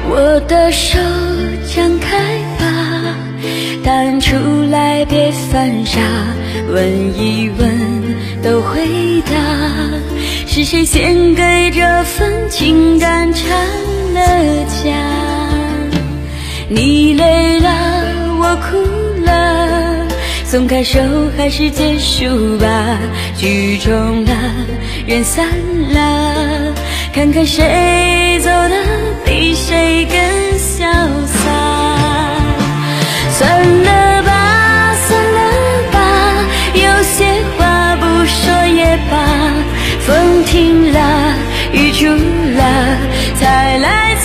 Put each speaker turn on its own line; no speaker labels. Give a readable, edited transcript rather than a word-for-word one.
我的手张开吧，答案出来别犯傻，问一问都回答，是谁先给这份情感缠了架？你累了，我哭了，松开手还是结束吧，剧终了，人散了，看看谁走得比谁更潇洒。算了吧，算了吧，有些话不说也罢，风停了，雨住了，才来